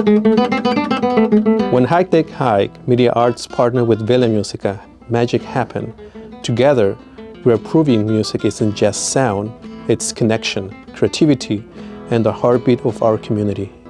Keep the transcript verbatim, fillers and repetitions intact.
When Hike Take Hike Media Arts partner with VillaMusica, magic happened. Together, we are proving music isn't just sound, it's connection, creativity, and the heartbeat of our community.